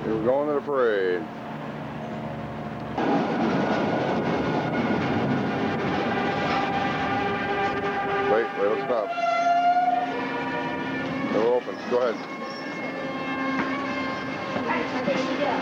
We're going to the parade. Wait, let's stop. It'll open. Go ahead. There you go.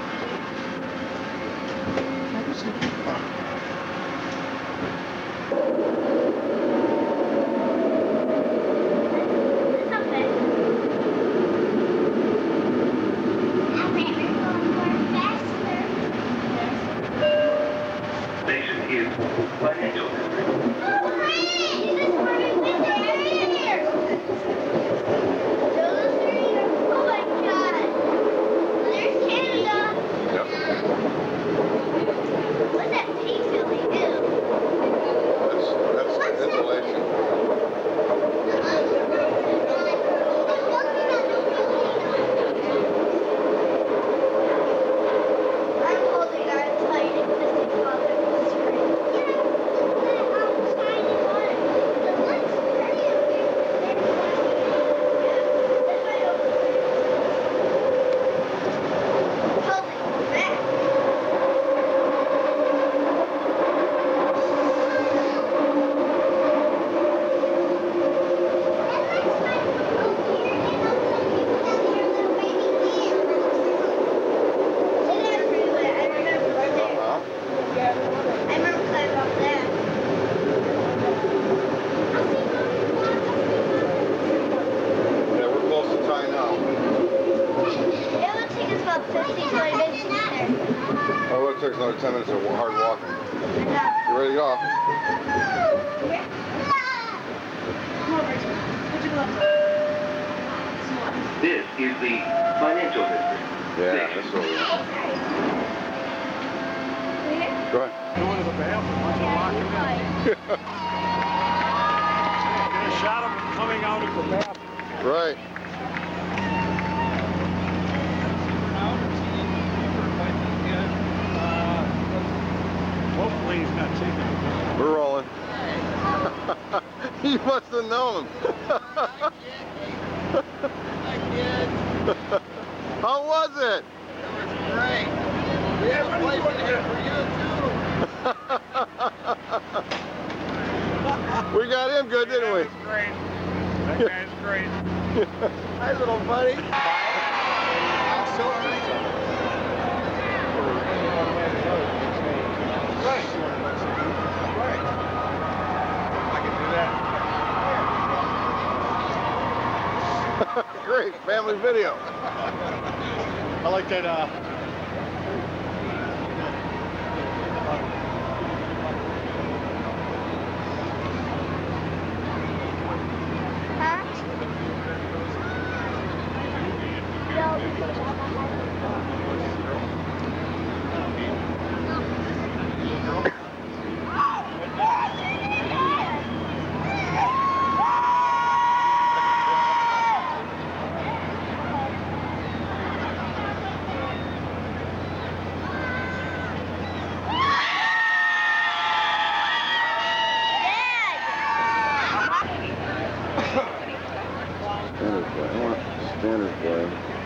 Oh, it takes another 10 minutes of hard walking. You ready to go? This is the financial district. Yeah, that's what we want. Go ahead. Going to the bathroom, once you lock him in. Get a shot of him coming out of the bathroom. Right. Hopefully he's not taking it. We're rolling. You must have known him. How was it? It was great. We have a place in here for you too. We got him good, didn't we? That was great. That guy's great. Hi, little buddy. I'm so excited. Right. Right. I can do that. Great, family video. I like that, Standard play.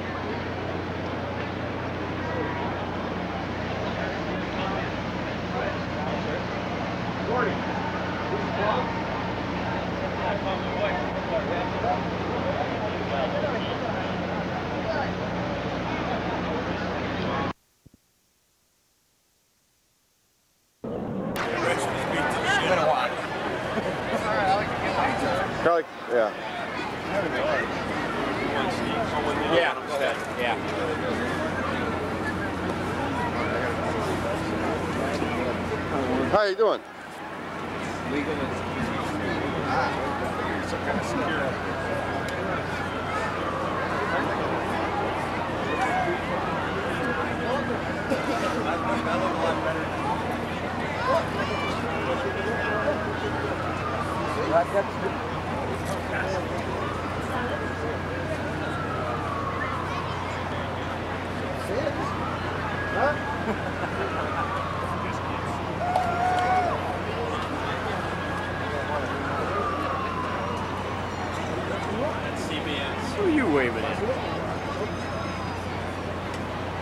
Carlee, yeah. yeah, yeah. How you doing? Some kind of security. Who are you waving at?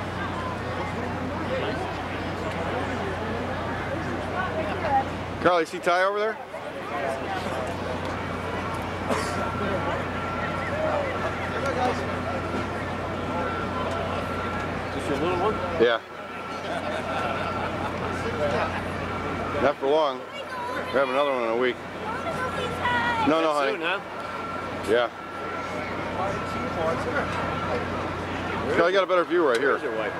Carlee, see Ty over there? Just your little one? Yeah. Not for long. We have another one in a week. No, honey. Soon, huh? Yeah. Carlee got a better view right here. Where's your wife?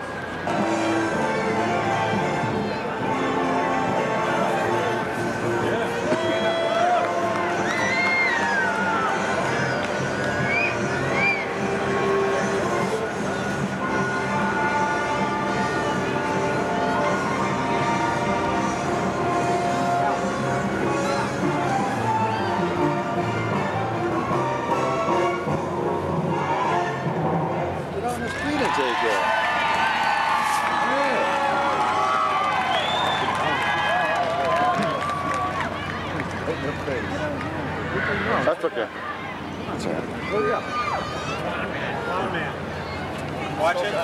That's okay. That's all right. Hurry up. Come on, man. Watch it.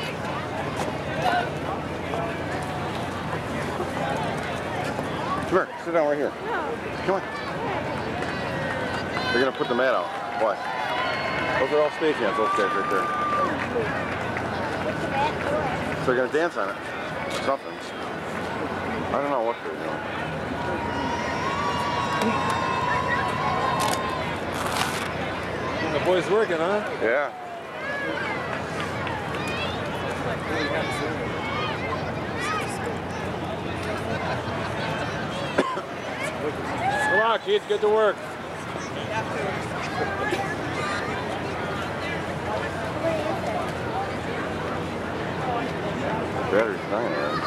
Come here. Sit down right here. Come on. They're going to put the mat out. Why? Those are all stage hands, those guys right there. So they're going to dance on it. Or something. I don't know what they're doing. The boy's working, huh? Yeah. Come on, kids, get to work. Battery's dying already.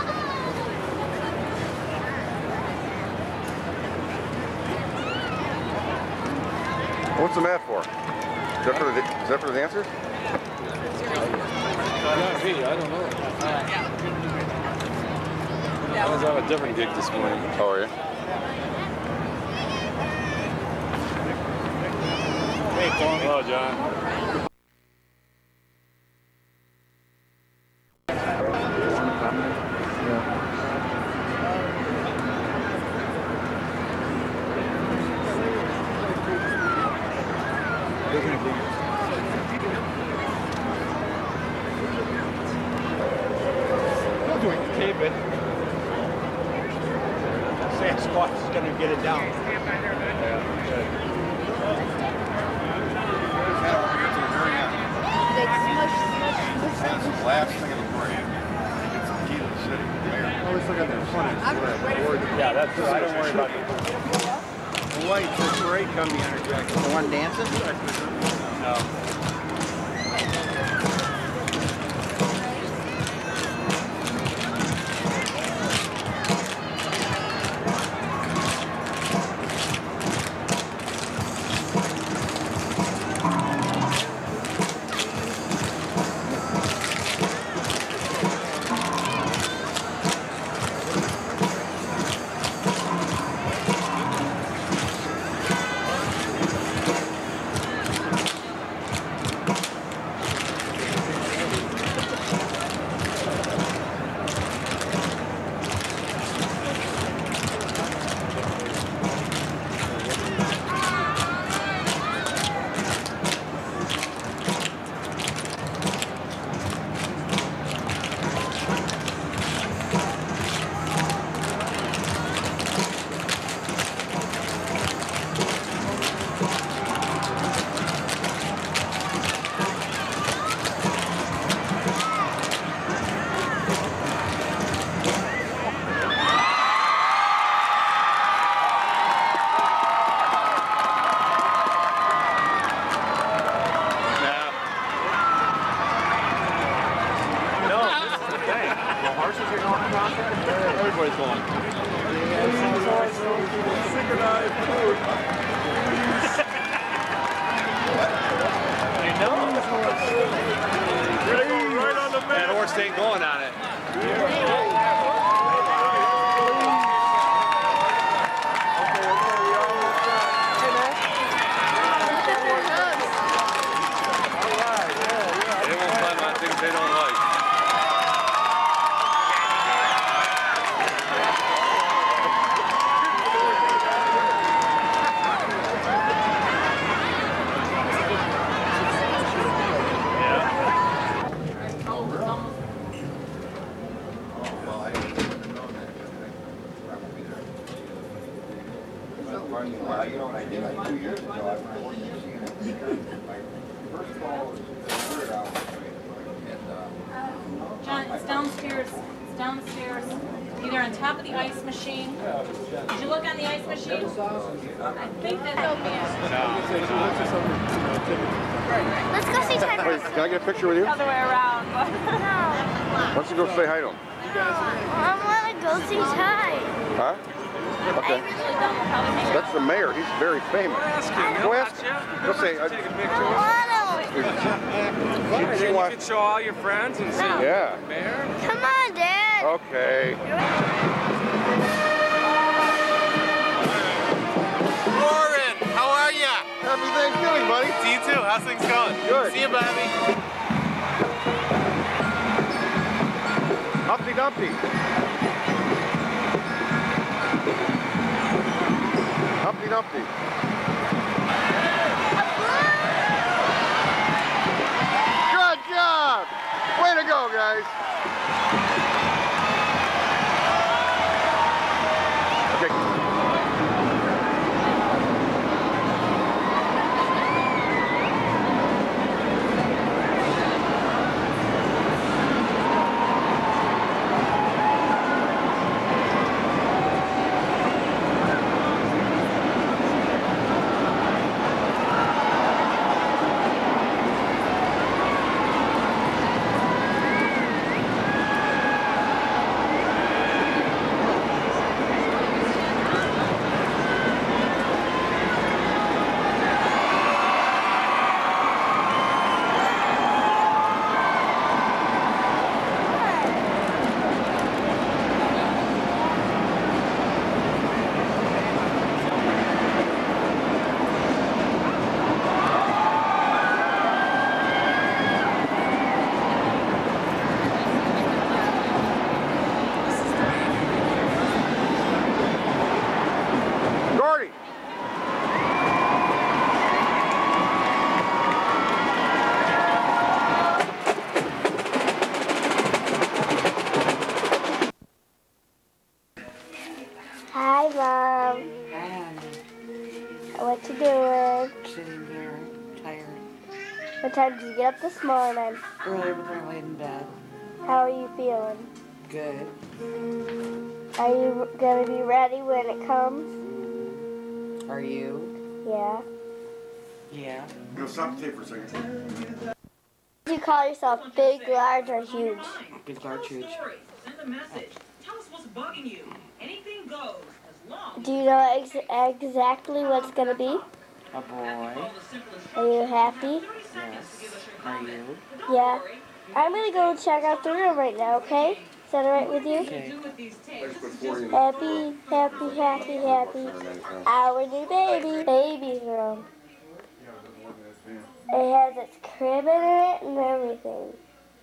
What's the mat for? Is that for the dancers? Yeah, gee, I don't know. I was on a different gig this morning. Oh, yeah. Hey, Tony. Hello, John. Tape it. Sasquatch is going to get it down. That's the last thing of the parade. It's the key to the city. Always look at that funny. Yeah, that's I don't worry about it. The white, the parade coming on her jacket. The one dancing? No. Everybody's going. I know. Right on the man. That horse ain't going on it. They won't climb on things they don't like. It's down the stairs, either on top of the ice machine. Did you look on the ice machine? I think that's open. Let's go see Tiger. Wait, can I get a picture with you? Other way around. No. Why don't you go say hi to him? I want to go see Ty. Huh? Okay. That's the mayor. He's very famous. Go ask him. Go say. I want to. You can show all your friends and see Yeah. the mayor. Come on, Dad. Okay. Warren, how are ya? Happy Thanksgiving, buddy. See you too. How's things going? Good. See you, Bobby. Humpty Dumpty. Humpty Dumpty. Good job! Way to go, guys. Okay. Hi, Mom. Hi, What you doing? sitting here, tired. What time did you get up this morning? Earlier, but then I laid in bed. How are you feeling? Good. Are you gonna be ready when it comes? Are you? Yeah. Yeah. Go stop the tape for a second. Do you call yourself big, large, or huge? Big, large, huge. Send a message. Tell us what's bugging you. Anything goes. As long Do you know exactly what's gonna be? A boy. Are you happy? Yes. Are you? Yeah. I'm gonna go check out the room right now, okay? Is that alright with you? Okay. Happy, happy, happy, happy. Our new baby's room. It has its crib in it and everything.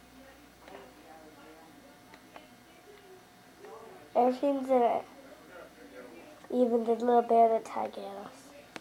Everything's in it. Even the little bear that Ty gave us.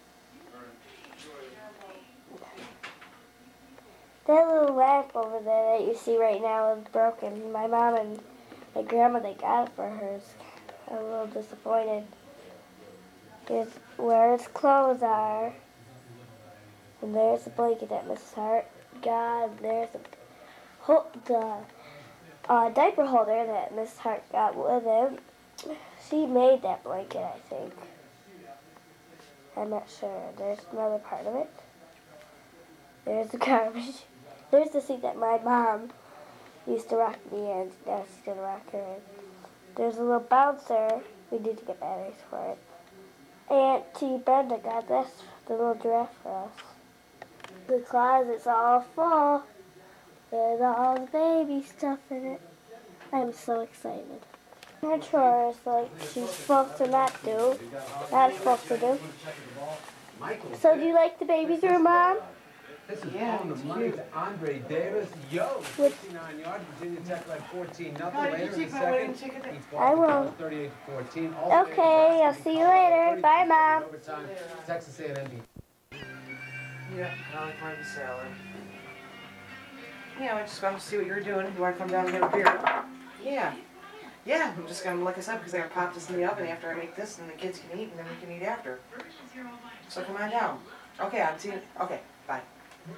That little lamp over there that you see right now is broken. My mom and my grandma, they got it for her. I'm a little disappointed. Here's where its clothes are. And there's the blanket that Mrs. Hart got. There's the diaper holder that Mrs. Hart got with him. She made that blanket, I think. I'm not sure. There's another part of it. There's the garbage. There's the seat that my mom used to rock me in. Now she's going to rock her in. There's a little bouncer. We need to get batteries for it. Auntie Brenda got this, the little giraffe for us. The closet's all full with all the baby stuff in it. I'm so excited. Her chores like she's supposed to not supposed to do. So do you like the baby's room, Mom? This is on the money to Andre Davis. Yo, 69 yards. Virginia Tech led 14-0 later in the second. I will. 38-14. Okay, I'll see you later. Bye, Mom. Overtime. Texas A&M. Yeah, I like playing the sailor. Yeah, I just wanted to see what you were doing. You want to come down and get a beer? Yeah. Yeah, I'm just gonna, like I said, because I gotta pop this in the oven after I make this, and the kids can eat, and then we can eat after. So come on down. Okay, I'll see you. Okay, bye.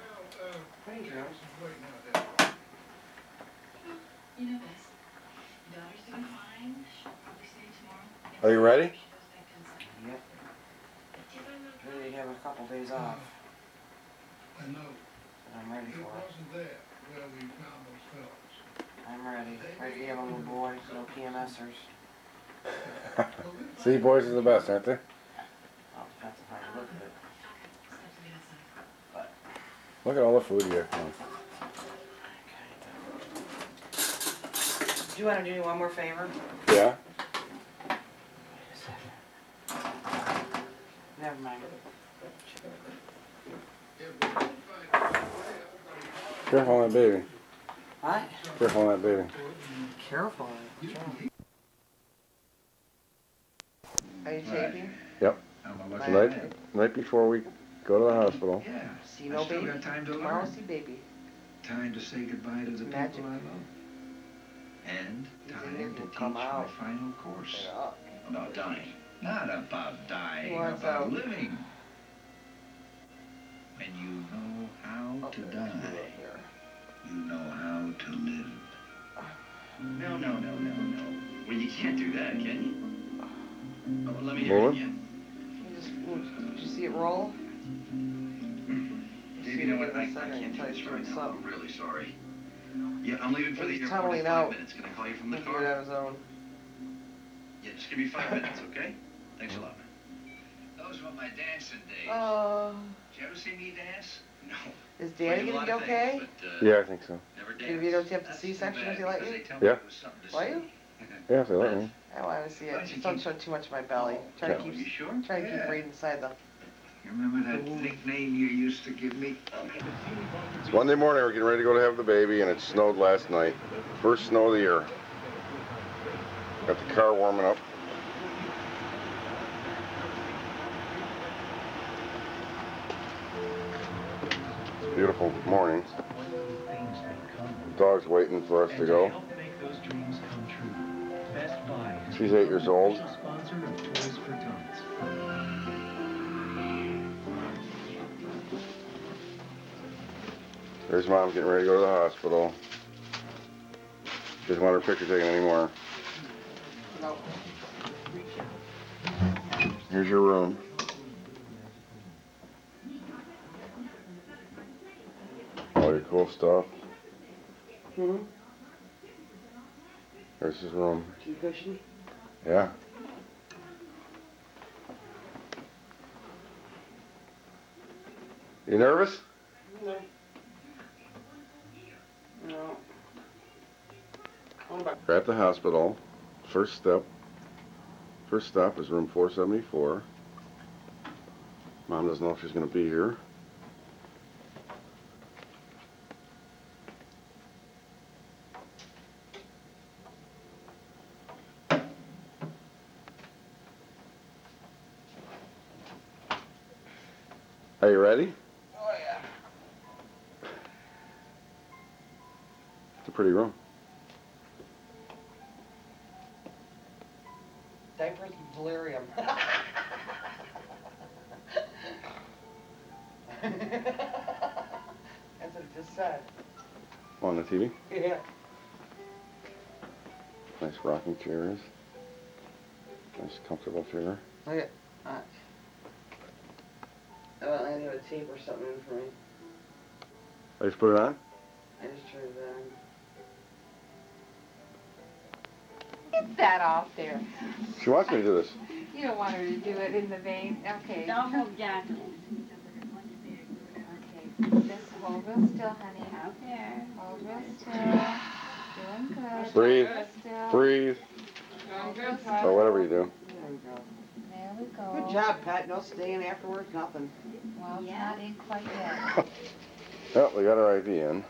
What are you doing? You know this. Are you ready? Yep. Ready to have a couple days off. And I'm ready for it. I'm ready. Ready to have a little boy, no PMSers. See, boys are the best, aren't they? Well, depends on how you look at it. But Look at all the food here. do you want to do me one more favor? Yeah? Never mind. Careful on that baby. What? Careful on that baby. Careful. Are you taping? Yep. Night before we go to the hospital. Yeah. See no baby? Tomorrow see baby. Time to say goodbye to the Magic. people I love. And time to teach out. my final course. About dying. Not about dying, What's about out? living. When you know how to die, you know how to live. No. Well, you can't do that, can you? Oh, well, let me hear Roll it it? again. Did you see it roll? Dave, you know what? I can't do this right now. I'm really sorry. Yeah, I'm leaving for the He's airport in tunneling 5 out. minutes. Can I call you from the He's doing it car? on his own. Yeah, just give me 5 minutes, okay? Thanks a lot, man. Those were my dancing days. Oh. Did you ever see me dance? No. Is Danny Played a gonna lot be of okay? things, but, Yeah, I think so. never Did danced. you videotape the That's C-section too if he bad, let because you? they tell me Yeah. it was something to Will see. you? Yeah, if they let me. I want to see it. Glad you Just don't keep- show too much of my belly. Try to Yeah. keep. You sure? Try to keep Yeah. right inside the. You remember that nickname you used to give me? It's Monday morning, we're getting ready to go to have the baby, and it snowed last night. First snow of the year. Got the car warming up. It's a beautiful morning. The dog's waiting for us to go. She's 8 years old. There's Mom getting ready to go to the hospital. She doesn't want her picture taken anymore. No. Here's your room. All your cool stuff. There's his room. Too cushiony? Yeah. You nervous? No. No. We're at the hospital. First stop is room 474. Mom doesn't know if she's going to be here. Are you ready? Oh yeah. It's a pretty room. Diapers and delirium. That's what it just said. On the TV. Yeah. Nice rocking chairs. Nice comfortable chair. Look at that. I need a tape or something in for me. I just put it on? I just turned it on. Get that off there. She wants me to do this. You don't want her to do it in the vein. Okay. Don't hold gently. Okay. Just hold real still, honey. Out there. Hold real still. Doing good. Breathe. Hold real still. Breathe. Hold real Or still. whatever you do. There we go. There we go. Good job, Pat. No staying afterwards, nothing. Well, it's not in quite yet. Well, we got our IV in.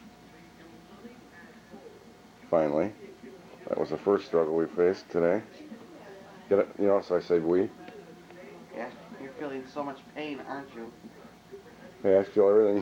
Finally. That was the first struggle we faced today. Get it? You know, so I say we. Yeah, you're feeling so much pain, aren't you? Hey, I feel everything.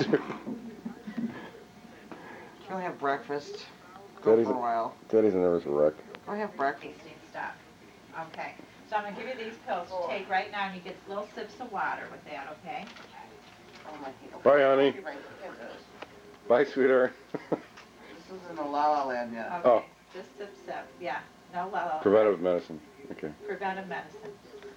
Go have breakfast. Go for a while. Daddy's a nervous wreck. Go have breakfast. Stop. Okay. So I'm going to give you these pills to take right now, and you get little sips of water with that, okay? Oh, my God. Bye, honey. You're right. Look at this. Bye, sweetheart. This isn't a La La Land yet. Oh, Just sip, sip. Yeah. No, well. Preventive medicine. Okay. Preventive medicine.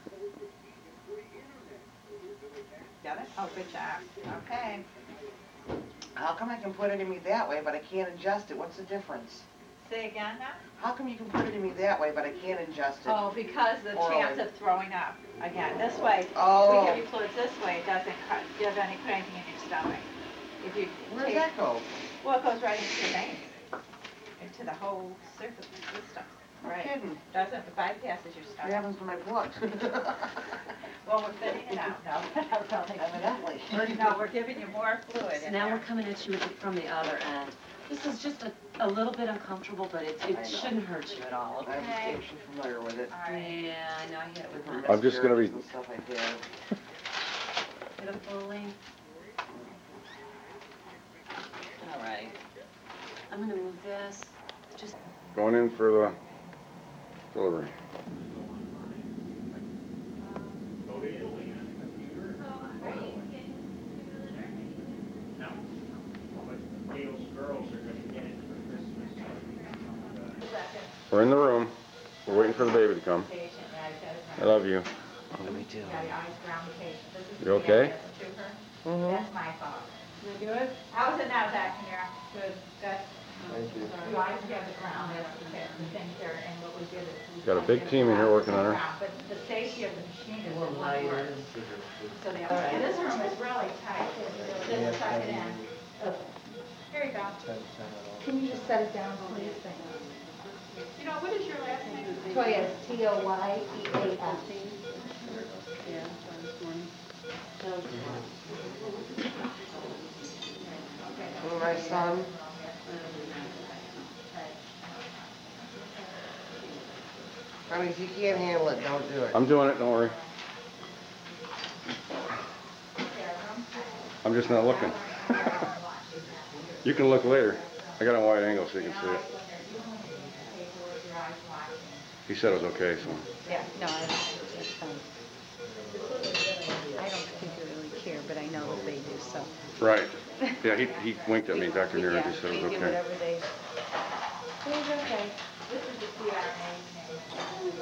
Got it? Oh, good job. Okay. How come I can put it in me that way, but I can't adjust it? What's the difference? Say again now? How come you can put it in me that way, but I can't adjust it? Oh, because the orally? chance of throwing up. Again, this way, Oh. we give you fluids this way, it doesn't put anything in your stomach. If you Where does that go? Well, it goes right into your veins, into the whole surface system. No Right. kidding. Doesn't, it bypasses your What stomach. happens to my blood? Well, we're thinning it out. No, Evidently. no, we're giving you more fluid. So in now there. we're coming at you from the other end. This is just a little bit uncomfortable, but it shouldn't hurt you at all, okay? I'm actually familiar with it. Yeah, I know, I hit it with mine. I'm just gonna be. And stuff like that. Hit them fully. All right. I'm gonna move this. Just Going in for the delivery. We're in the room. We're waiting for the baby to come. I love you. Me too. You okay? That's my fault. You good? How was it now, Zach? Good. Good. Thank you. You always have the ground, that's the thing there, and what we did is. Got a big team in here working on her. But the safety of the machine is one word. So this room is really tight, just suck it in. Here you go. Can you just set it down, please? You know, what is your last name? Toya, Toyeas. Oh, my son. I mean, if you can't handle it, don't do it. I'm doing it, don't worry. I'm just not looking. You can look later. I got a wide angle so you can see it. He said it was okay, so. Yeah, no, it's fine. I don't particularly care, but I know that they do, so. Right. Yeah, he winked at me, Dr. Nero, just said it was do okay. whatever they. It's okay. This is the CRNA.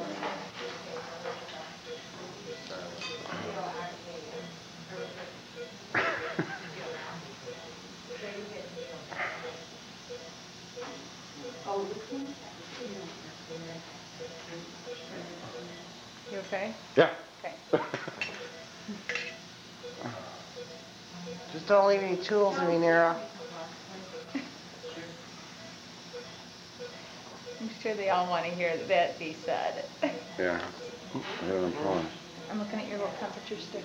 You okay? Yeah. Okay. Just don't leave any tools in me, Nero. I'm sure they all want to hear that be said. Yeah. I had it on pause. I'm looking at your little temperature sticker.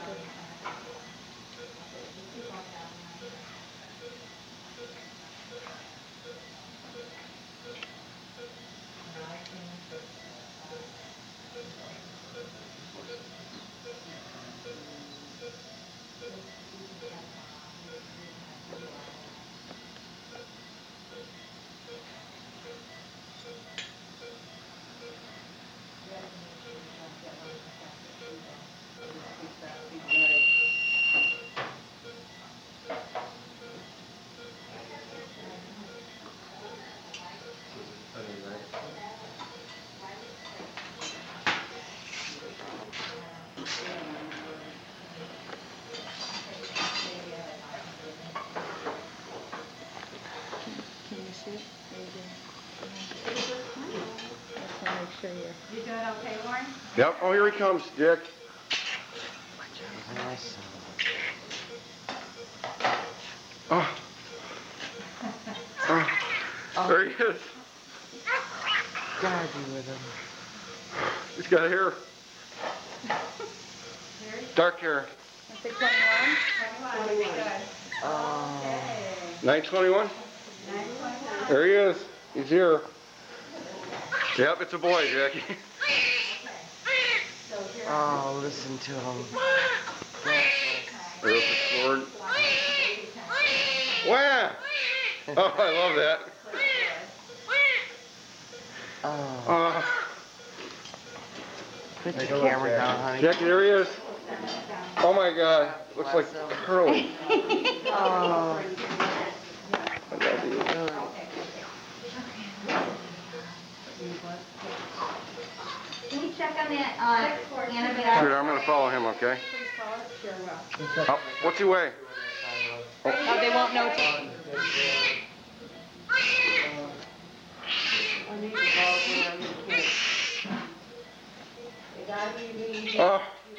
Can you see it? There you go. Just want to make sure you're. You doing okay, Lauren? Yep. Oh, here he comes, Dick. Oh. Oh. There he is. Gotta be with him. He's got hair. Dark hair. I say 21? 21. Good. Oh. 921? There he is. He's here. Yep, it's a boy, Jackie. Oh, listen to him. There's the sword. Wow! Oh, I love that. Oh. Put the camera down, honey. Jackie, there he is. Oh my God, looks like Carlee. Oh. I love you. check on the antibiotics? Sure, I'm gonna follow him, okay? Sure will. Oh, what's he weigh? Oh, they won't know. Oh.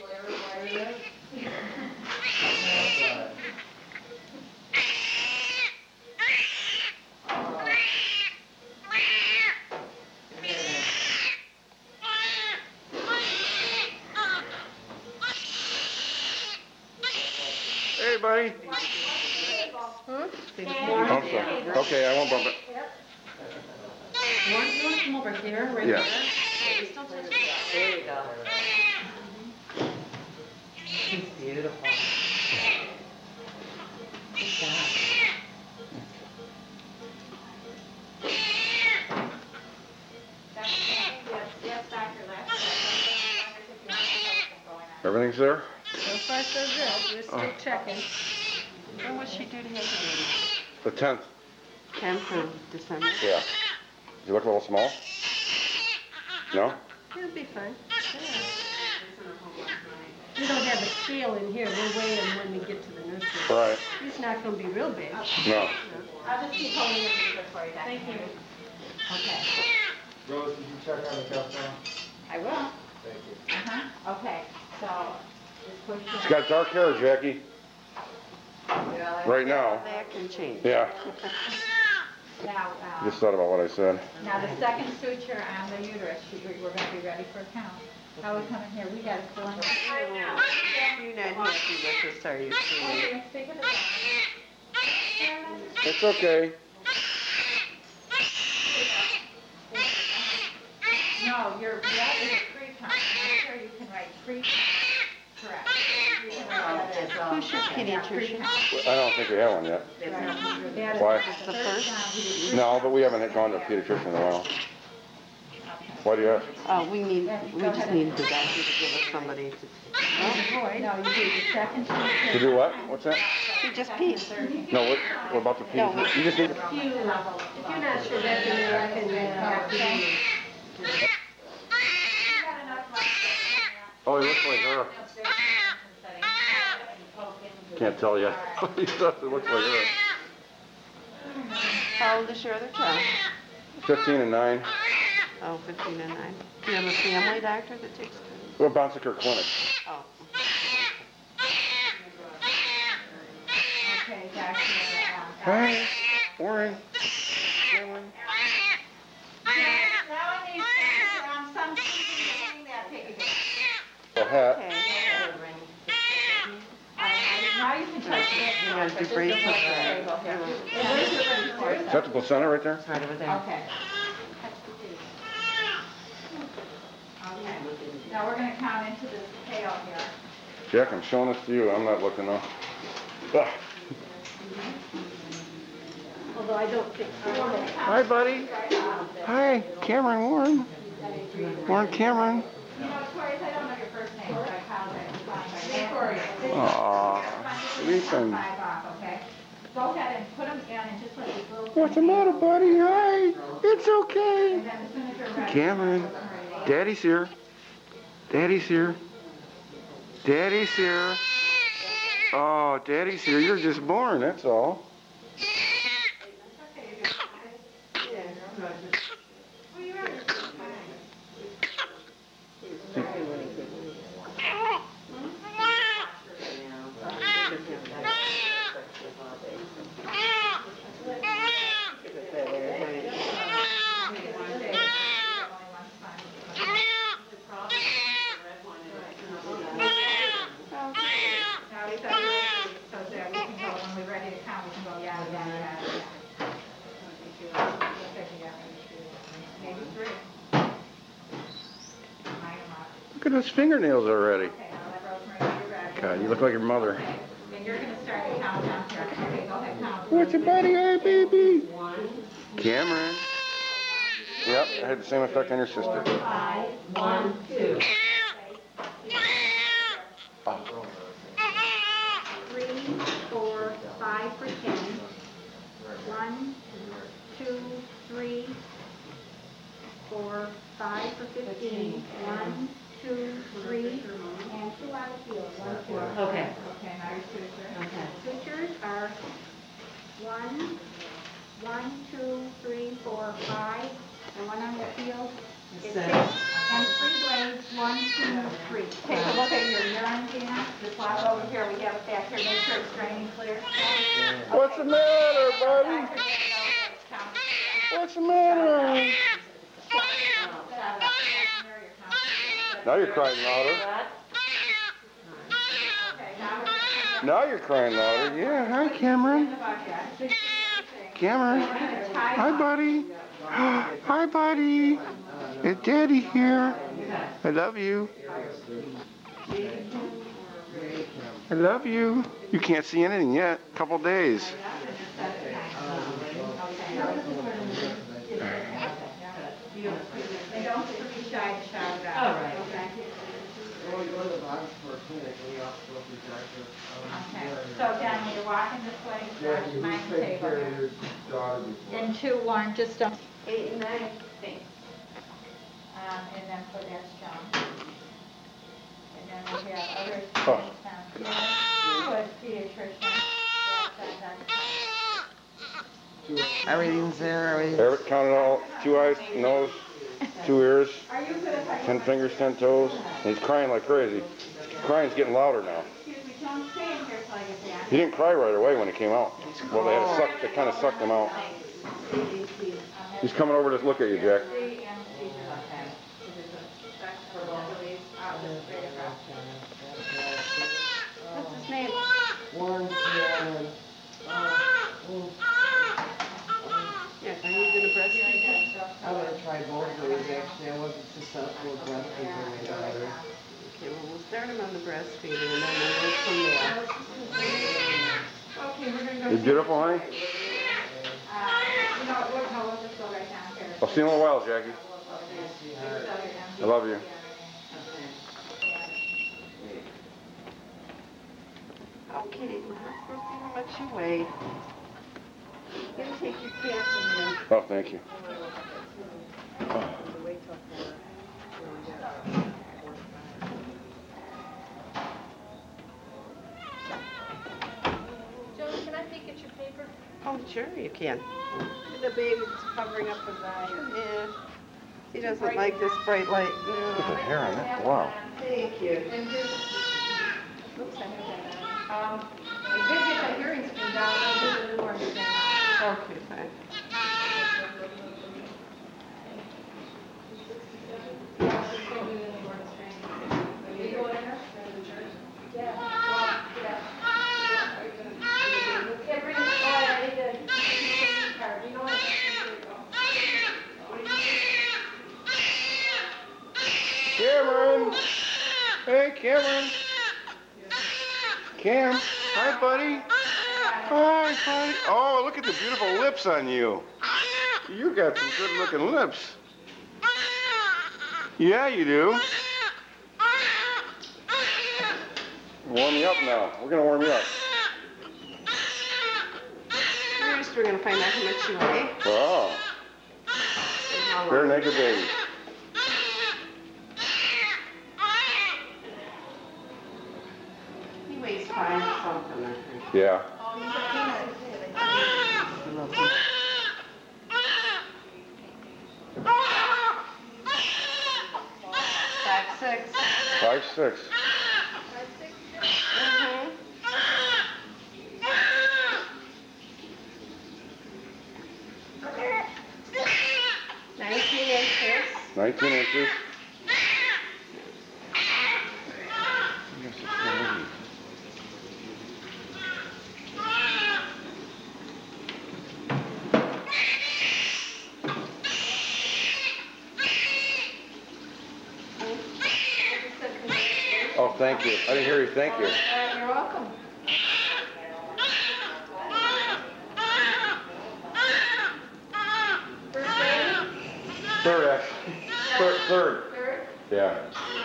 Hey, buddy. Okay, I won't bump it. You want to come over here, right Yeah. there? There you go. It's beautiful. Good job. Yes, Dr. Everything's there? So far, so good. We're still checking. When was she due to have the baby? The 10th. 10th of December? Yeah. You look a little small? No? It'll be fine. Yeah. We don't have a scale in here. We'll weigh him when we get to the nursery. Right. He's not going to be real big. No. I'll just keep holding it for you, Dr. Thank you. Okay. Rose, did you check on the capstone? I will. Thank you. Okay, so just push it. She's got dark hair, Jackie. Right now. That can change. Yeah. Now, Just thought about what I said. now the second suture on the uterus, we're going to be ready for a count. How are we coming here? We got to fill in. You're not happy with this, are you? Okay, figure this out. It's okay. No, that is a pre-count. I'm sure you can write pre-count. Correct. You can write that as Who's your pediatrician? I don't think we have one yet. Right. Why? The first? No, but we haven't gone to a pediatrician in a while. Why do you ask? We just need the doctor to give us somebody to. No, you do the second suture. To do what? What's that? You just pee. No, what about the pee? No, You just need. If you're not sure that's in there, I can have to Oh, he looks like her. Can't tell yet. He does. It looks like her. How old is your other child? 15 and 9. Oh, 15 and 9. Do you have a family doctor that takes care of you? We're bouncing her clinic. Oh. Okay, Dr. Hi, Warren. Now I need some getting that taken. A hat. Okay. Now you can touch it. You want to brace up There you go, here. Where's your register? Is that the placenta right there? It's right over there. Okay. Okay. Now we're going to count into this tail here. Jack, I'm showing this to you. I'm not looking though. Ah. although I don't think so. Hi, buddy. Hi, Cameron Warren. Warren Cameron. You know, Tori, I don't know your first name, so I apologize. Aw, sweet thing. Okay? Go ahead and put them in and just let these little... What's the matter, buddy? Hi. It's okay. And then as soon as you're ready... Cameron, Daddy's here. Daddy's here. Daddy's here. Oh, Daddy's here. You're just born, that's all. Look at those fingernails already. God, you look like your mother. And you're going to start the countdown here. Okay, go ahead, count. What's your buddy? Hi, baby. Cameron. Yep, I had the same effect on your sister. 5, 1, 2. Oh. 3, 4, 5 for 10. 1, 2, 3, 4, 5 for 15. 1, 2, 3, and 2 on the field. 1, 2. Okay. Okay, now your suture. Okay. Sutures are 1, 2, 3, 4, 5, and 1 on the field. It's 6. And 3 blades, 1, 2, 3. Take a look at your urine, Gina. Just walk over here. We have it back here. Make sure it's draining clear. What's the matter, buddy? What's the matter? Now you're crying louder. Now you're crying louder. Yeah, hi, Cameron. Cameron. Hi, buddy. Hi, buddy. It's Daddy here. I love you. I love you. You can't see anything yet. Couple days. They don't get too shy to shout it out. All right. Okay, so John, when you're walking this way, watch my table here. Then 2, 1, just don't. 8 and 9. Thanks. And then put that stone. And then we have other stones down here. Put pediatrician. Everything's there. Count it all. 2 eyes, nose, 2 ears, 10 fingers, 10 toes. And he's crying like crazy. Crying's getting louder now. He didn't cry right away when he came out. Well, they had to suck. They kind of sucked him out. He's coming over to look at you, Jack. What's his name? Yes, are you going to breastfeed? I'm going to try both of these, actually. I wasn't successful with breastfeeding my daughter. Okay, well, we'll start him on the breastfeeding, and then we'll work from there. Okay, we're going to go. You beautiful, honey? We'll just go right down here. I'll see you in a while, Jackie. I love you. Okay, let's see how much you weigh. You can take your cap from there. Oh, thank you. Joe, can I peek at your paper? Oh, sure you can. The baby's covering up his eyes. Yeah. He doesn't like this bright light. Look at the hair on that. Wow. Thank you. And just, oops, I have that. I did get the hearing screen down. I'll do the newborn thing. Okay, fine. Cameron! Hey, Cameron! Cam! Hi, buddy! Hi, buddy! Oh, look at the beautiful lips on you! You got some good-looking lips. Yeah, you do. Warm you up now. We're gonna warm you up. First, we're going to find out how much you weigh. Wow. Bare naked baby. He weighs 5 something, I think. Yeah. Six. 5'6". Mm-hmm. 19 inches. 19 inches. Oh, thank you. I didn't hear you. Thank you. You're welcome. Third, actually. Third. Yeah.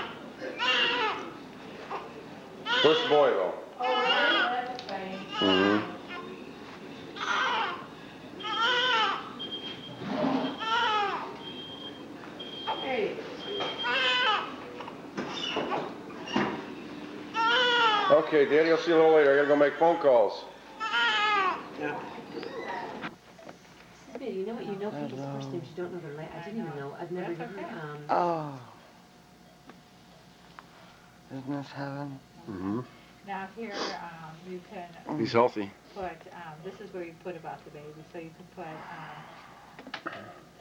First boy, though. Oh, really? That's funny. Mm-hmm. Hey. Okay, Daddy, I'll see you a little later. I gotta go make phone calls. Yeah. You know what? You know people's first names. You don't know their last. I didn't even know. I've never even. Oh. Isn't this heaven? Mm-hmm. Now here, you can. He's healthy. Put. This is where you put about the baby. So you can put.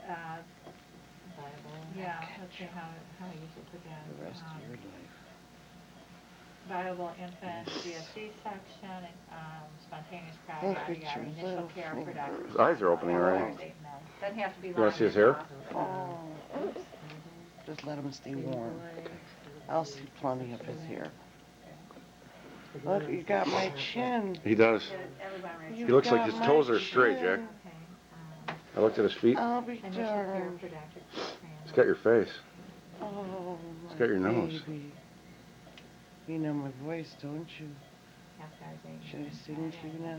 Bible. Yeah. Let's see how you should put that. The rest of your life. Viable infant via C-section, spontaneous crying, initial care, production. His eyes are opening already. Doesn't have to be long. You want to see his hair? Oh. Just let him stay warm. I'll see plenty of his hair. Look, you got my chin. He does. He looks like his toes are straight, Jack. I looked at his feet. I'll be darned. He's got your face. Oh, he's got your nose. Baby. You know my voice, don't you? Should I sing to you now?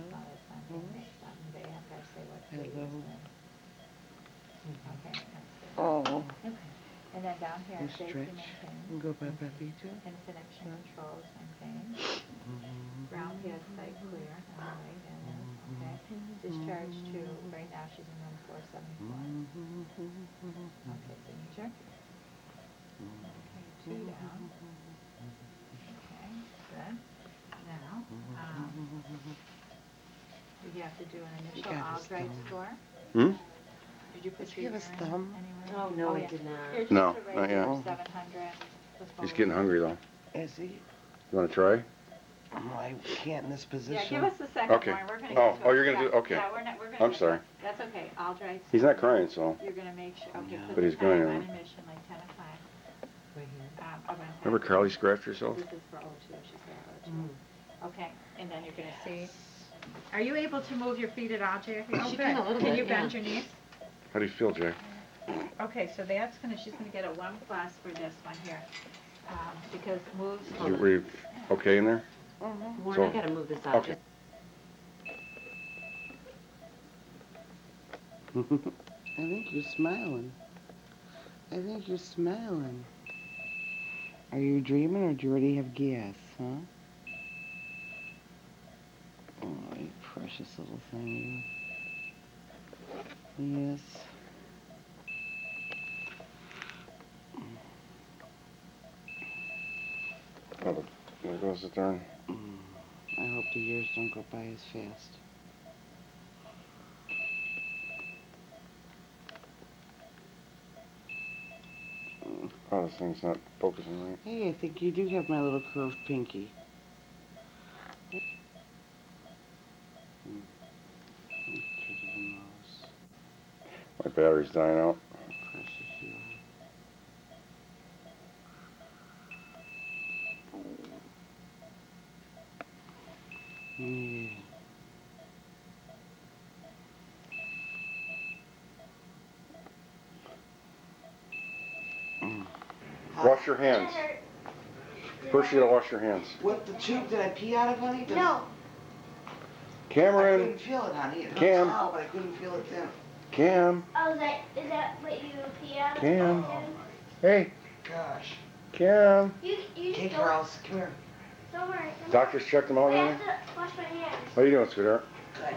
Hello. Oh. And then down here, stretch. And go by Papito. Infection controls and things. Ground pad site clear. Okay. Discharge to, right now she's in room 474. Okay, signature. Okay, 2 down. Okay, good. Now, you have to do an initial Albright score. Hmm? Did you put Does he have his thumb? Oh, no, I did not. No, not yet. 700. He's getting hungry, though. Is he? You want to try? Oh, I can't in this position. Yeah, give us the second okay. one. We're going to get to you're going to do, okay. Yeah, we're going I'm sorry. That's okay. Albright. He's not crying, so. You're going to make sure. Okay, Yeah. put But the he's going time to. on admission, like 10 to 5. Right here. Remember Carlee scratched herself? This is for O2. She's got O2. Okay, and then you're going to see. Are you able to move your feet at all, Jackie? Oh, She can a little bit, Can you bend your knees? How do you feel, Jack? Okay, so that's she's gonna get a 1+ for this one here, because moves. Were you okay in there? Warren, I gotta move this out. Okay. I think you're smiling. I think you're smiling. Are you dreaming or do you already have gas, huh? Oh, you precious little thing. Yes. Oh, there goes the turn. I hope the years don't go by as fast. Oh, this thing's not focusing right. Hey, I think you do have my little curved pinky. My battery's dying out. Precious you. Yeah. Wash your hands. First you gotta wash your hands. What, the tube did I pee out of, honey? No. Cameron. I couldn't feel it, honey. It Cam. hurts now, but I couldn't feel it then. Cam. Oh, is that what you pee out of? Cam. Hey. Gosh. Cam. You Hey, just girls, come here. don't worry. Doctors checked them out I yet? have to wash my hands. How you doing, sweetheart? Good.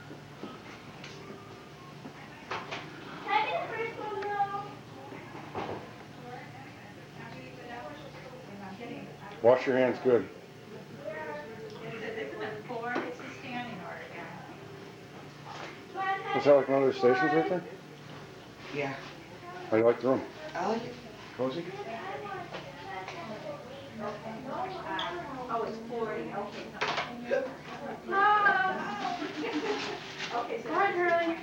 Can I be the first one, though? Wash your hands good. It's a standing order, yeah. Is that like one of the stations right there? Yeah. How do you like the room? I like it. Cozy? Oh, it's 40. Okay. Okay, so. Come on, Carlee.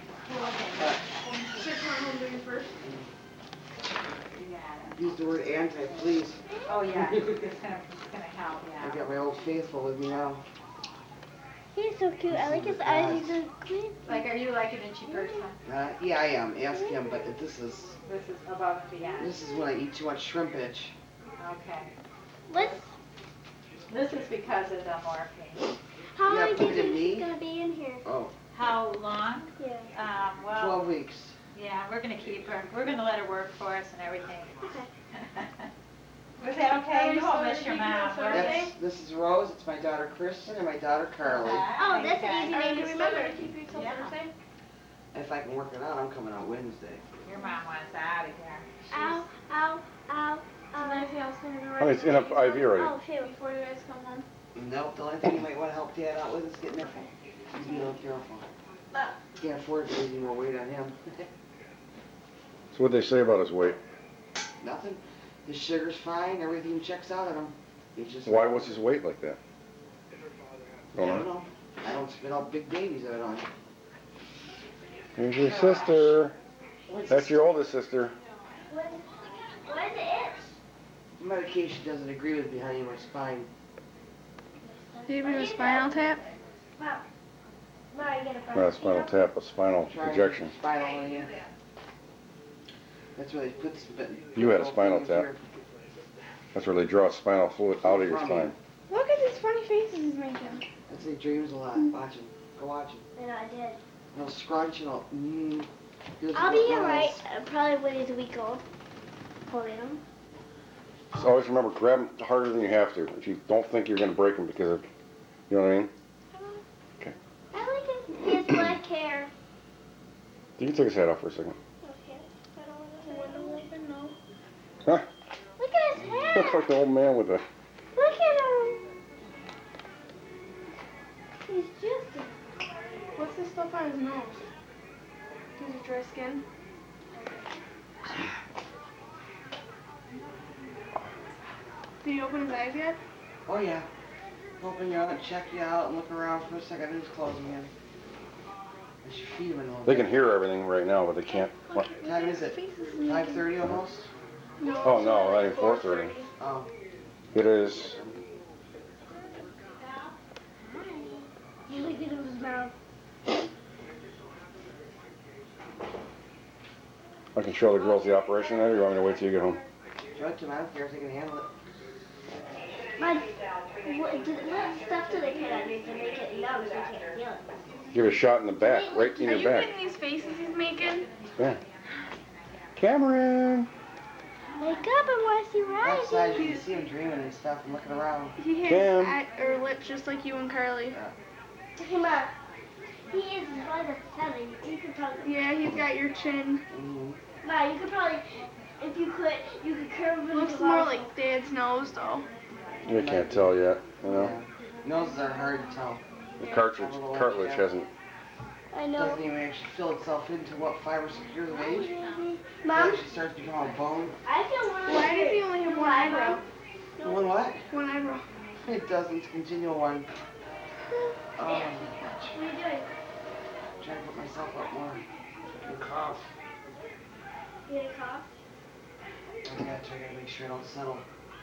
Use the word anti, please. Oh, yeah, it's gonna help, I yeah. got my old faithful with me now. He's so cute. I like his eyes. He's so clean. Like, are you like an itchy person? Yeah, I am. Ask him, but this is Above and beyond. this is when I eat too much shrimpage. Okay. What's, This is because of the morphine. how Yeah, long do put you it in think me. he's going to be in here? Oh, How long? Yeah. Well, 12 weeks. yeah, we're gonna keep her. We're gonna let her work for us and everything. Okay. Was that okay? You won't miss your mom. This is Rose, it's my daughter Kristen, and my daughter Carlee. Oh, that's an easy name to remember. If I can work it out, I'm coming out Wednesday. Your mom wants out of here. Ow, ow, ow. Anything else going to be Oh, ready? it's in a IV already. Oh, shoot. Before you guys come home? Nope, the only thing you might want to help Dad out with is getting careful. He's being a little careful. Can't afford to lose any more weight on him. So what'd they say about his weight? Nothing. His sugar's fine, everything checks out on him. He's just... Why was his weight like that? I don't know. I don't spit out big babies out on him. Here's your sister. That's your oldest sister. What is it? Medication doesn't agree with behind my spine. Did you do a spinal tap? Wow. Not a spinal tap, a spinal injection. Spinal in you. That's where they put the... You had a spinal tap. That's where they draw spinal fluid out of your spine. Look at these funny faces he's making. That's he dreams a lot. Watch him. Go watch him. I know, I did. He'll scrunch and he'll... I'll be alright, probably when he's a week old. Holding him. Just always remember, grab him harder than you have to. If you don't think you're going to break him because of, you know what I mean? Okay. I like his black hair. You can take his hat off for a second. Okay. I don't want to let him know. Huh? Look at his hair. Looks like an old man with a... Look at him. He's just... What's this stuff on his nose? Does he dry skin? Did he open his eyes yet? Oh yeah. Open you out and check you out and look around for a second and just close them again. I should feed him a little They bit. can hear everything right now, but they can't... What? What time is it? 5:30 almost? No. Oh no, not even 4:30. Oh. It is... Look at his mouth. I can show the girls the operation there, or you want me to wait till you get home? Show it to him. I don't care if they can handle it. What stuff do they put on you to make it numb so you can't feel it? Give it a shot in the back, right in your back. Are you getting these faces he's making? Yeah. Cameron! Wake up, I want to see Outside, rising. you can see him dreaming and stuff and looking around. He has or lips just like you and Carlee. Come on. He is like a feather. You could probably... Yeah, he's got your chin. Ma, you could probably... If you could curve him. Looks more like Dad's nose, though. You can't tell yet, you know? Yeah. Noses are hard to tell. The cartilage hasn't... I know. Doesn't even actually fill itself into what 5 or 6 years of age. Mom? It actually starts to become all bone. I feel one. Why does he only have one eyebrow? One what? One eyebrow. It doesn't. It's a continual one. Oh, What are you doing? I'm trying to put myself up more. You cough. You gonna cough? I gotta try to make sure I don't settle.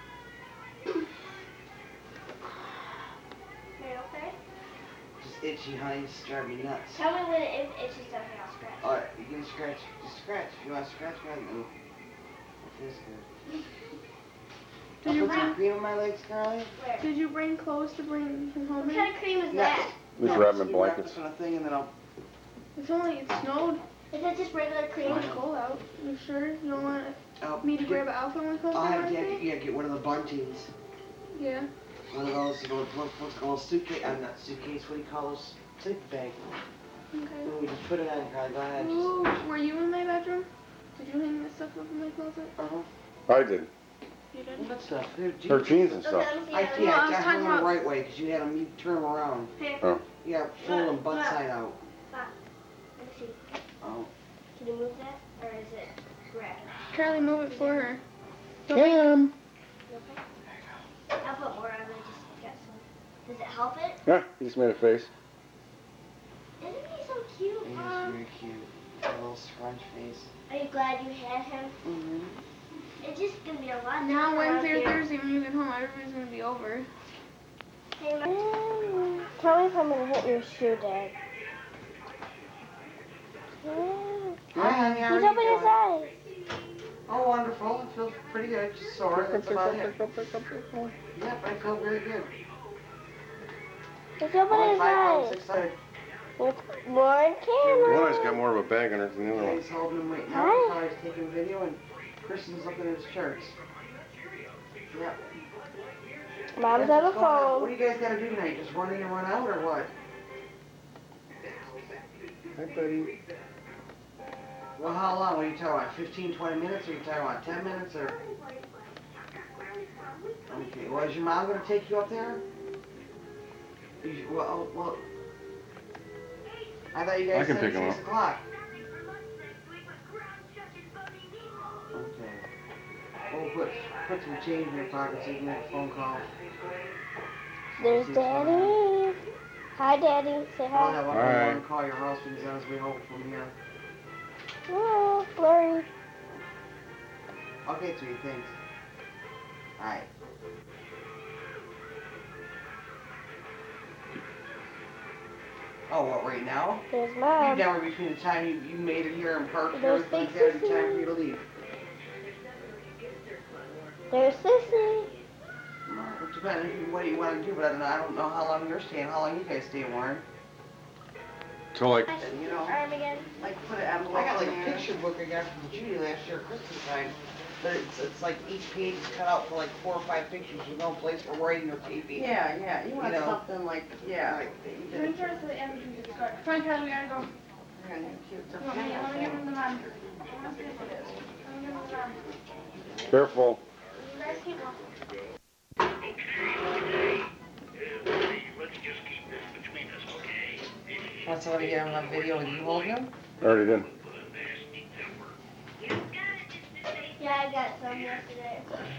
Are you okay? Just itchy, honey. It's driving me nuts. Tell me when it itches something, I'll scratch. Alright, you can scratch. Just scratch. You want to scratch? Go ahead. No. It feels good. Did you put some bring cream on my legs, Carlee? Where? Did you bring clothes to bring him home? What kind of cream is that? Just wrap them in blankets. Wrap this on a thing and then I'll... It's only it snowed. Is that just regular cream? It's cold out. You sure you don't want me to get- grab an outfit when we come I'll home? have to get one of the bungees. Yeah. One of those little suitcase, not suitcase, what do you call those? Sleeping bag. Okay. And we just put it on, Carlee. Go ahead. Ooh, were you in my bedroom? Did you hang this stuff up in my closet? I did. You did? What stuff? Her jeans and stuff. I No, I was got talking him the about- right way because you had them, you turn them around. Oh. Yeah, fold them butt side out. Let's see. Oh. Can you move that? Or is it red? Carlee, move it for her. Cam! You okay? I'll put more on it. Just got some. Does it help it? Yeah, he just made a face. Isn't he so cute, He is Mom? very cute. A little scrunch face. Are you glad you had him? Mm-hmm. It's just gonna be a lot. Now, around Wednesday or here. Thursday when you get home, everybody's going to be over. Hey, Mom. Tell me if I'm gonna hit your shoe, Dad. Hi, honey, how He's are opened you his doing? eyes. Oh, wonderful. It feels pretty good. Just sore. That's about it. Yep, I feel very good. He's opened Only his 5 pounds, eyes. 600. Lauren Cameron. One eye's got more of a bag on it than the other one. He's holding him right now. Hi. Carlee's taking video and Kristen's looking at his charts. Yep. Mom's on the phone. What do you guys gotta do tonight? Just run in and run out, or what? Hi, buddy. Well, how long? What are you talking about? 15, 20 minutes? Or are you talking about 10 minutes? Or? Okay. Well, is your mom gonna take you up there? Well, I thought you guys said at 6 o'clock. Okay. We'll put some change in your pocket so you can make a phone call. There's Daddy. Hi, Daddy. Say hi. I'll have one call your house when he's on his way home from here. Oh, Lori. Okay, sweetie, thanks. Alright. Oh, what, right now? There's Mom. You never between the time you made it here and parked and everything like that, it'd be time for you to leave. There's Sissy. It depends on what you want to do, but I don't know how long you're staying, how long you guys stay, Warren. So like, You know, like put it. I got like a picture book I got from Judy last year at Christmas time, but it's like each page is cut out for like 4 or 5 pictures with no place for writing or taping. Yeah, you want something like Like Turn towards the end of the car. Come on, Carlee, we gotta go. We're gonna have cute stuff. Come on, I wanna give him the mom. I wanna see what it is. I wanna give him the mom. careful. You guys keep walking. Want somebody to get him on video with you holding him? I already did. Yeah, I got some yesterday.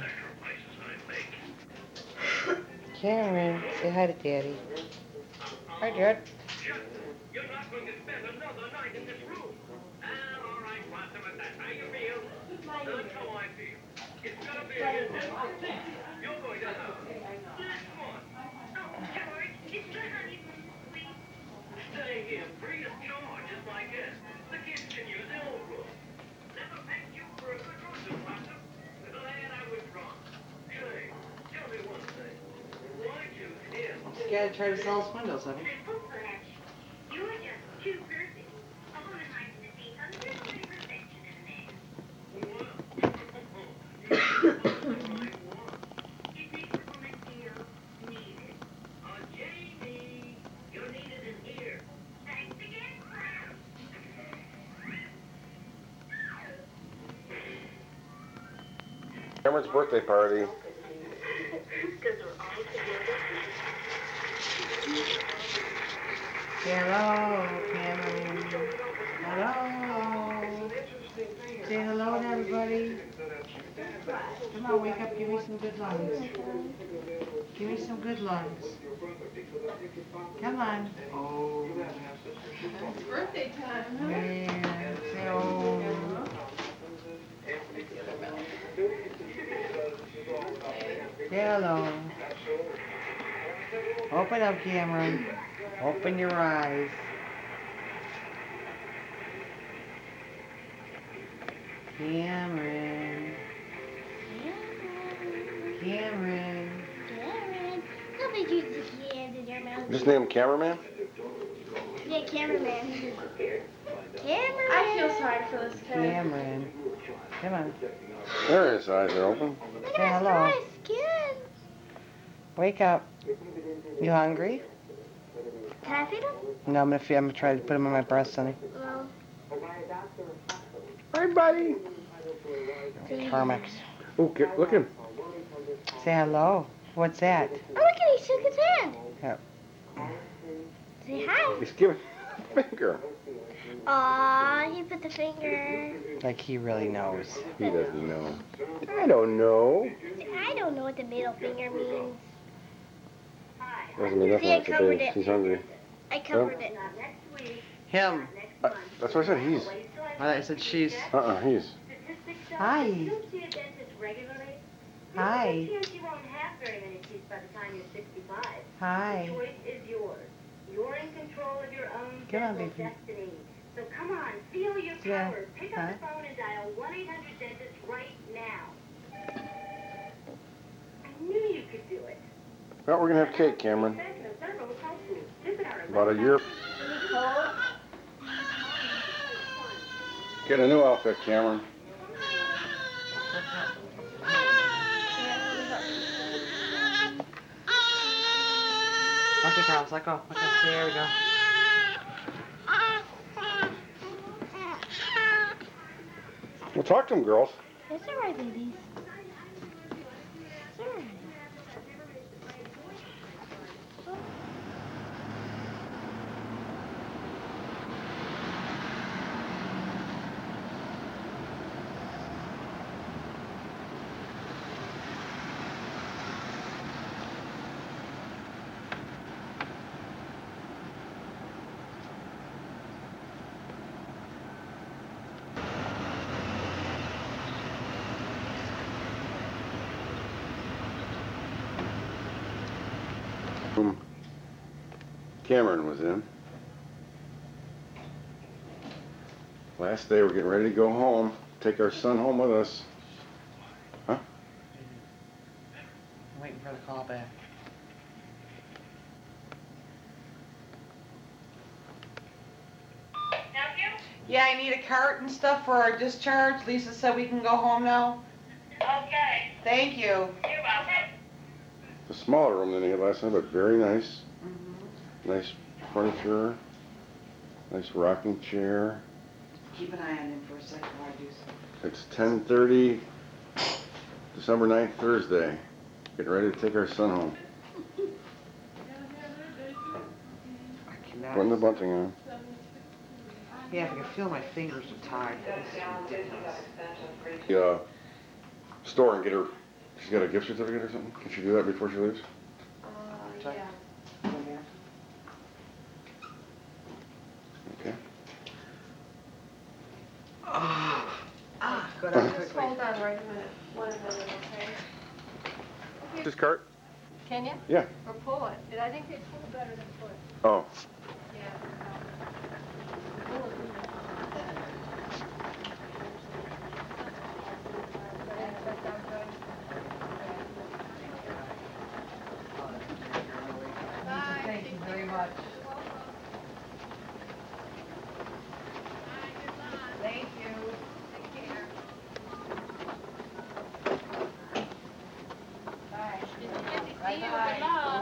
Cameron, say hi to Daddy. Hi, Dad. You're not going to spend another night in this room. All right, Watson, that's how you feel. That's how I feel. It's gonna be a thing. You're going to have this one. Oh, George, it's the honeymoon suite. Stay here free of charge, just like this. The kids can use the old room. Never thank you for a good room, Watson. Glad I was wrong. Say, tell me one thing. Why choose him? You gotta try to sell us windows, honey. You're just too perfect. A woman likes to see a little bit of perfection in a man. Well, it makes a woman feel needed. Oh, Jamie, you're needed in here. Thanks again. Cameron's birthday party. Hello, Cameron. Hello. Say hello to everybody. Come on, wake up. Give me some good lungs. Give me some good lungs. Come on. Oh. It's birthday time, Yeah. Say oh. Say hello. Open up, Cameron. Open your eyes. Cameron. Cameron. Nobody uses the hands in your mouth. Just name him Cameraman? Yeah, cameraman. Cameraman. I feel sorry for this kid. Cameron. Come on. There his eyes are open. Say hello. Skin. Wake up. You hungry? Can I feed him? No, I'm gonna try to put him on my breast, honey. No. Hi, buddy. Carmex. Oh, look at him. Say hello. What's that? Oh, look at he shook his hand. Yep. Say hi. He's giving a finger. Aw, he put the finger. Like he really knows. He doesn't know. I don't know. I don't know what the middle finger means. Doesn't mean nothing See, I like covered today. it. He's hungry. I covered it. Him. That's what I said. He's. I said she's. He's. Hi. Hi. Hi. Choice is yours. You're in control of your own Come on, dental baby. destiny. So come on, feel your Yeah. power. Pick up the phone and dial 1-800-DENTIST right now. I knew you could do it. Well, we're gonna have cake, Cameron. About a year. Get a new outfit, Cameron. Okay, Carlos, let go. Okay, there we go. Well, talk to them, girls. It's alright, babies. It's alright. Cameron was in. Last day, we're getting ready to go home. Take our son home with us. Huh? I'm waiting for the call back. Yeah, I need a cart and stuff for our discharge. Lisa said we can go home now. Okay. Thank you. You're welcome. It's a smaller room than he had last time, but very nice. Nice furniture. Nice rocking chair. Keep an eye on him for a second while I do something. It's 10:30, December 9th, Thursday. Getting ready to take our son home. I cannot. Putting the bunting on. Yeah, if I can feel my fingers are tied. The store and get her. She's got a gift certificate or something. Can she do that before she leaves? Yeah. Okay. Go Just down quickly. hold on right a minute. 1 minute, okay? This cart? Can you? Yeah. Or pull it. I think they pull better than push. Oh. Yeah. Thank you very much. Thank you. Take care. Bye. Bye-bye.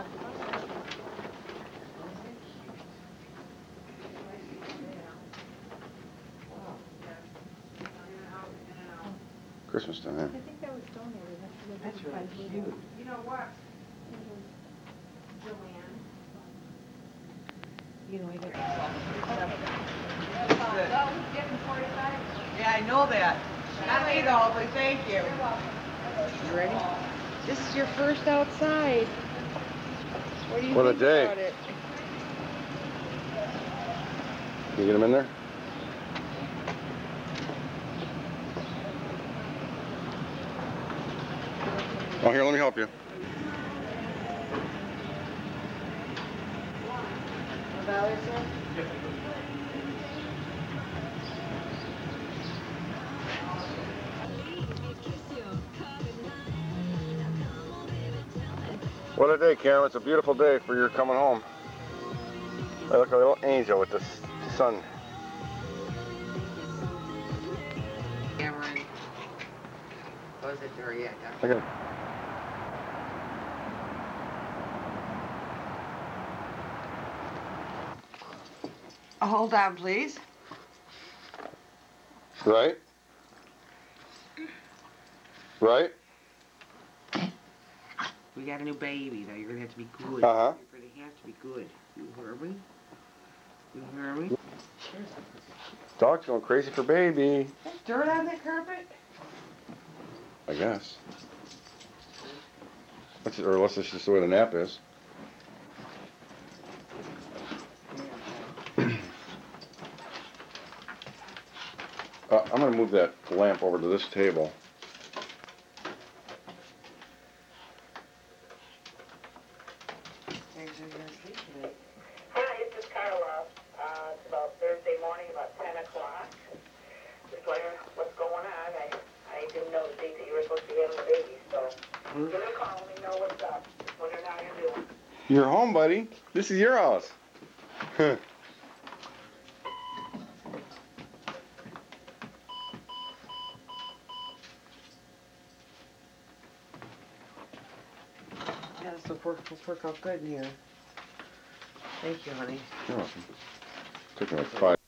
Christmas time. I think that was donated. That's really cute. You know what? Joanne. You know, I get Well, he's getting 45. Yeah, I know that. Not me though, but thank you. You're welcome. You ready? This is your first outside. What do you What a think day. about it? Can you get him in there? Oh, here, let me help you. What a day, Karen. It's a beautiful day for your coming home. I look like a little angel with the sun. Cameron. Close the door yet, Okay. Hold on, please. Right? Right? We got a new baby, though. You're gonna have to be good. Uh-huh. You're gonna have to be good. You hear me? You hear me? Dog's going crazy for baby. There's dirt on that carpet? I guess. Or unless it's just the way the nap is. I'm going to move that lamp over to this table. Hi, this is Carla. It's about Thursday morning, about 10 o'clock. Just wondering what's going on. I didn't know the date that you were supposed to be having a baby, so give me a call, let me know what's up. Just wondering how you're doing. You're home, buddy. This is your house. Yeah, this will work out good in here. Thank you, honey. You're welcome. Took me like 5